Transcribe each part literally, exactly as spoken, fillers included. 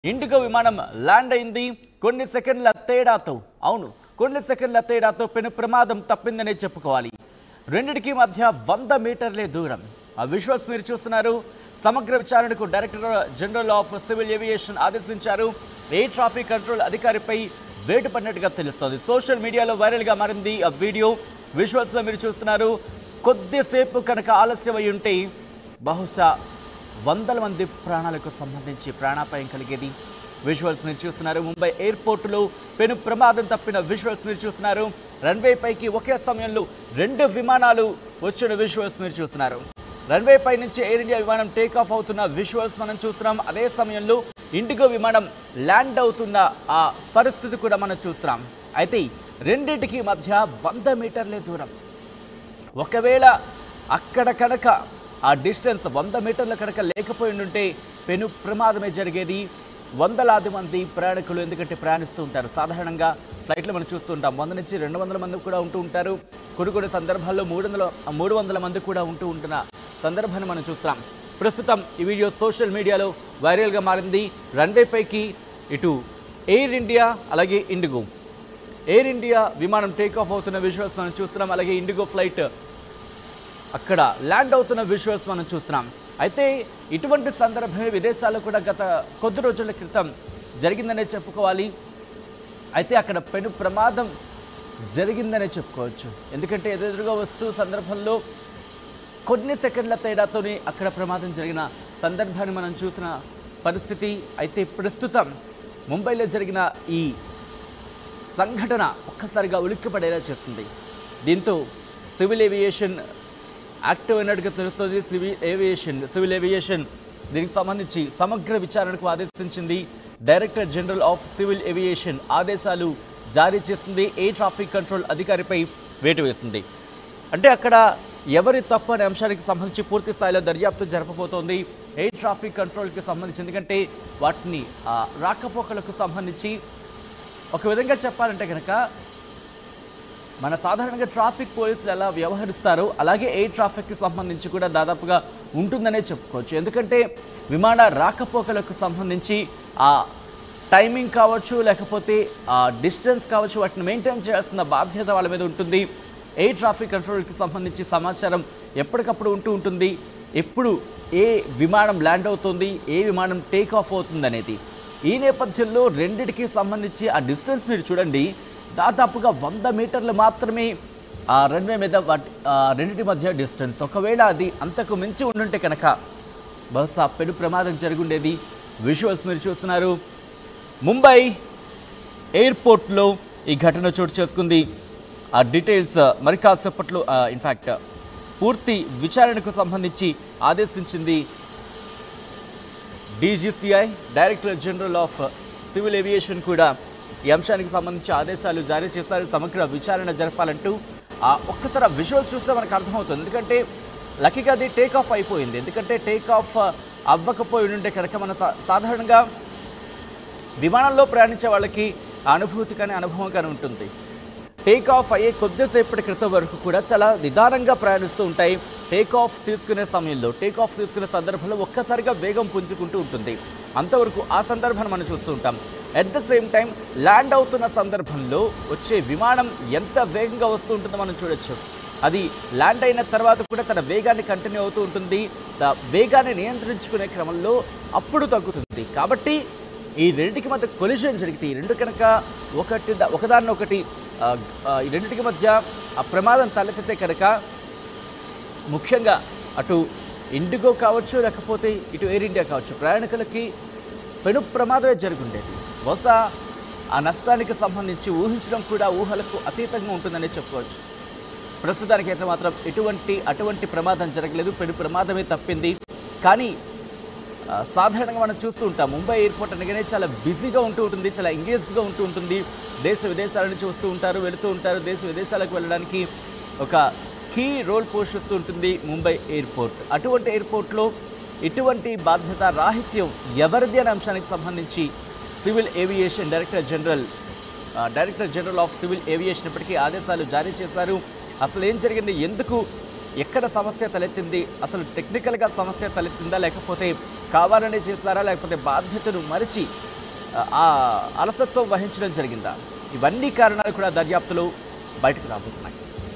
IndiGo విమానం land అయింది కొన్ని సెకండ్ల తేడాతో అవును కొన్ని సెకండ్ల తేడాతో పెను ప్రమాదం తప్పిందనే చెప్పుకోవాలి. రెండిటికి మధ్య వంద మీటర్లే దూరం. ఆ విజువల్స్ మీరు చూస్తున్నారు. సమగ్ర విచారణకు director general of civil aviation ఆదేశించారు. ఎయిర్ ట్రాఫిక్ కంట్రోల్ అధికారిపై వేటు పడినట్టుగా తెలుస్తోంది. సోషల్ మీడియాలో వైరల్గా మారింది ఆ వీడియో. విజువల్స్లో మీరు చూస్తున్నారు. కొద్దిసేపు కనుక ఆలస్యం అయి ఉంటే బహుశా వందల మంది ప్రాణాలకు సంబంధించి ప్రాణాపాయం కలిగేది. విజువల్స్ మీరు చూస్తున్నారు. ముంబై ఎయిర్పోర్టులో పెను ప్రమాదం తప్పిన విజువల్స్ మీరు చూస్తున్నారు. రన్వే పైకి ఒకే సమయంలో రెండు విమానాలు వచ్చిన విజువల్స్ మీరు చూస్తున్నారు. రన్వే పై నుంచి ఎయిర్ ఇండియా విమానం టేక్ ఆఫ్ అవుతున్న విజువల్స్ మనం చూస్తున్నాం. అదే సమయంలో ఇండిగో విమానం ల్యాండ్ అవుతున్న ఆ పరిస్థితి కూడా మనం చూస్తున్నాం. అయితే రెండింటికి మధ్య వంద మీటర్లే దూరం. ఒకవేళ అక్కడ కనుక ఆ డిస్టెన్స్ వంద మీటర్ల కనుక లేకపోయి ఉంటే పెను ప్రమాదమే జరిగేది. వందలాది మంది ప్రయాణికులు ఎందుకంటే ప్రయాణిస్తూ ఉంటారు. సాధారణంగా ఫ్లైట్లో మనం చూస్తూ ఉంటాం వంద నుంచి రెండు వందల మంది కూడా ఉంటూ ఉంటారు. కొన్ని కొన్ని సందర్భాల్లో మూడు వందల మూడు వందల మంది కూడా ఉంటూ ఉంటున్న సందర్భాన్ని మనం చూస్తాం. ప్రస్తుతం ఈ వీడియో సోషల్ మీడియాలో వైరల్గా మారింది. రన్వే పైకి ఇటు ఎయిర్ ఇండియా అలాగే ఇండిగో ఎయిర్ ఇండియా విమానం టేక్ ఆఫ్ అవుతున్న విజువల్స్ మనం చూస్తున్నాం. అలాగే ఇండిగో ఫ్లైట్ అక్కడ ల్యాండ్ అవుతున్న విజువల్స్ మనం చూస్తున్నాం. అయితే ఇటువంటి సందర్భమే విదేశాల్లో కూడా గత కొద్ది రోజుల క్రితం జరిగిందనే చెప్పుకోవాలి. అయితే అక్కడ పెను ప్రమాదం జరిగిందనే చెప్పుకోవచ్చు. ఎందుకంటే ఎదురుగా వస్తూ సందర్భంలో కొన్ని సెకండ్ల తేడాతోనే అక్కడ ప్రమాదం జరిగిన సందర్భాన్ని మనం చూసిన పరిస్థితి. అయితే ప్రస్తుతం ముంబైలో జరిగిన ఈ సంఘటన ఒక్కసారిగా ఉలిక్కిపడేలా చేస్తుంది. దీంతో సివిల్ ఏవియేషన్ యాక్టివ్ అయినట్టుగా తెలుస్తుంది. సివిల్ ఏవియేషన్ సివిల్ ఏవియేషన్ దీనికి సంబంధించి సమగ్ర విచారణకు ఆదేశించింది. Director general of civil aviation ఆదేశాలు జారీ చేస్తుంది. ఎయిర్ ట్రాఫిక్ కంట్రోల్ అధికారిపై వేటు వేస్తుంది. అంటే అక్కడ ఎవరి తప్పు అనే అంశానికి సంబంధించి పూర్తి స్థాయిలో దర్యాప్తు జరపబోతోంది ఎయిర్ ట్రాఫిక్ కంట్రోల్కి సంబంధించి. ఎందుకంటే వాటిని రాకపోకలకు సంబంధించి ఒక విధంగా చెప్పాలంటే కనుక మన సాధారణంగా ట్రాఫిక్ పోలీసులు ఎలా వ్యవహరిస్తారో అలాగే ఎయిర్ ట్రాఫిక్కి సంబంధించి కూడా దాదాపుగా ఉంటుందనే చెప్పుకోవచ్చు. ఎందుకంటే విమాన రాకపోకలకు సంబంధించి ఆ టైమింగ్ కావచ్చు లేకపోతే ఆ డిస్టెన్స్ కావచ్చు వాటిని మెయింటైన్ చేయాల్సిన బాధ్యత వాళ్ళ మీద ఉంటుంది. ఎయిర్ ట్రాఫిక్ కంట్రోల్కి సంబంధించి సమాచారం ఎప్పటికప్పుడు ఉంటూ ఉంటుంది. ఎప్పుడు ఏ విమానం ల్యాండ్ అవుతుంది, ఏ విమానం టేక్ ఆఫ్ అవుతుంది అనేది. ఈ నేపథ్యంలో రెండిటికి సంబంధించి ఆ డిస్టెన్స్ మీరు చూడండి. దాదాపుగా వంద మీటర్లు మాత్రమే ఆ రన్వే మీద వాటి రెండింటి మధ్య డిస్టెన్స్. ఒకవేళ అది అంతకు మించి ఉండుంటే కనుక బహుశా పెను ప్రమాదం జరుగుండేది. విజువల్స్ మీరు చూస్తున్నారు. ముంబై ఎయిర్పోర్ట్లో ఈ ఘటన చోటు చేసుకుంది. ఆ డీటెయిల్స్ మరి కాసేపట్లో ఇన్ఫ్యాక్ట్ పూర్తి విచారణకు సంబంధించి ఆదేశించింది DGCI. Director general of civil aviation కూడా ఈ అంశానికి సంబంధించి ఆదేశాలు జారీ చేశారు. సమగ్ర విచారణ జరపాలంటూ ఆ ఒక్కసారి ఆ విజువల్స్ చూస్తే మనకు అర్థమవుతుంది. ఎందుకంటే లక్కీగా అది టేక్ ఆఫ్ అయిపోయింది. ఎందుకంటే టేక్ ఆఫ్ అవ్వకపోయి ఉంటే కనుక మన సాధారణంగా విమానంలో ప్రయాణించే వాళ్ళకి అనుభూతి కానీ అనుభవం కానీ ఉంటుంది. టేక్ ఆఫ్ అయ్యే కొద్దిసేపటి క్రితం వరకు కూడా చాలా నిదానంగా ప్రయాణిస్తూ ఉంటాయి. టేక్ ఆఫ్ తీసుకునే సమయంలో టేక్ ఆఫ్ తీసుకునే సందర్భంలో ఒక్కసారిగా వేగం పుంజుకుంటూ ఉంటుంది. అంతవరకు ఆ సందర్భాన్ని మనం చూస్తూ ఉంటాం. At the same time land అవుతున్న సందర్భంలో వచ్చే విమానం ఎంత వేగంగా వస్తూ ఉంటుందో మనం చూడొచ్చు. అది ల్యాండ్ అయిన తర్వాత కూడా తన వేగాన్ని కంటిన్యూ అవుతూ ఉంటుంది. వేగాన్ని నియంత్రించుకునే క్రమంలో అప్పుడు తగ్గుతుంది. కాబట్టి ఈ రెండింటికి మధ్య కొలిజన్ జరిగితే ఈ రెండు కనుక ఒకటి ఒకదాన్ని ఒకటి ఈ రెండింటికి మధ్య ఆ ప్రమాదం తలెత్తితే కనుక ముఖ్యంగా అటు ఇండిగో కావచ్చు లేకపోతే ఇటు ఎయిర్ ఇండియా కావచ్చు ప్రయాణికులకి పెను ప్రమాదమే జరుగుండేది. బహుశా ఆ నష్టానికి సంబంధించి ఊహించడం కూడా ఊహలకు అతీతంగా ఉంటుందని చెప్పుకోవచ్చు. ప్రస్తుతానికైతే మాత్రం ఎటువంటి అటువంటి ప్రమాదం జరగలేదు. పెను ప్రమాదమే తప్పింది. కానీ సాధారణంగా మనం చూస్తూ ఉంటాం ముంబై ఎయిర్పోర్ట్ అనగానే చాలా బిజీగా ఉంటూ ఉంటుంది, చాలా ఎంగేజ్డ్గా ఉంటూ ఉంటుంది. దేశ విదేశాల నుంచి వస్తూ ఉంటారు, వెళుతూ ఉంటారు. దేశ విదేశాలకు వెళ్ళడానికి ఒక కీ రోల్ పోషిస్తూ ఉంటుంది ముంబై ఎయిర్పోర్ట్. అటువంటి ఎయిర్పోర్ట్లో ఇటువంటి బాధ్యత రాహిత్యం ఎవరిది అనే అంశానికి సంబంధించి civil aviation director general director general of civil aviation ఇప్పటికీ ఆదేశాలు జారీ చేశారు. అసలు ఏం జరిగింది, ఎందుకు ఎక్కడ సమస్య తలెత్తింది, అసలు టెక్నికల్గా సమస్య తలెత్తిందా లేకపోతే కావాలనే చేశారా లేకపోతే బాధ్యతను మరిచి ఆ అలసత్వం వహించడం జరిగిందా? ఇవన్నీ కారణాలు కూడా దర్యాప్తులో బయటకు రాబోతున్నాయి.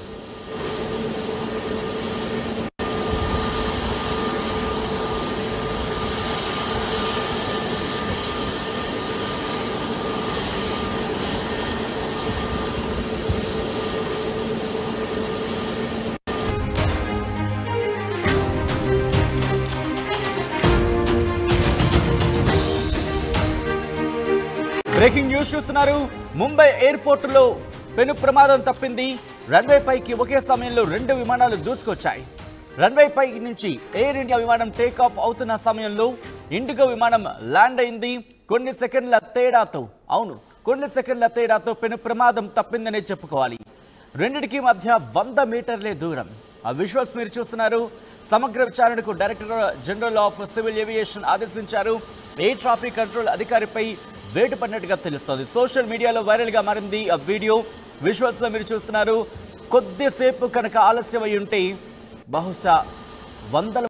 బ్రేకింగ్ న్యూస్ చూస్తున్నారు. ముంబై ఎయిర్పోర్టులో పెను ప్రమాదం తప్పింది. రన్వే పైకి ఒకే సమయంలో రెండు విమానాలు దూసుకొచ్చాయి. రన్వే పై నుంచి ఎయిర్ ఇండియా విమానం టేక్ ఆఫ్ అవుతున్న సమయంలో ఇండిగో విమానం ల్యాండ్ అయింది. కొన్ని సెకండ్ల తేడాతో అవును కొన్ని సెకండ్ల తేడాతో పెను ప్రమాదం తప్పిందనే చెప్పుకోవాలి. రెండిటికి మధ్య వంద మీటర్లే దూరం. ఆ విజువల్స్ మీరు చూస్తున్నారు. సమగ్ర విచారణకు director general of civil aviation ఆదేశించారు. ఎయిర్ ట్రాఫిక్ కంట్రోల్ అధికారిపై వేటు పడినట్టుగా తెలుస్తోంది. సోషల్ మీడియాలో వైరల్గా మారింది ఆ వీడియో. విజువల్స్ లో మీరు చూస్తున్నారు. కొద్దిసేపు కనుక ఆలస్యం అయి ఉంటే బహుశా వందల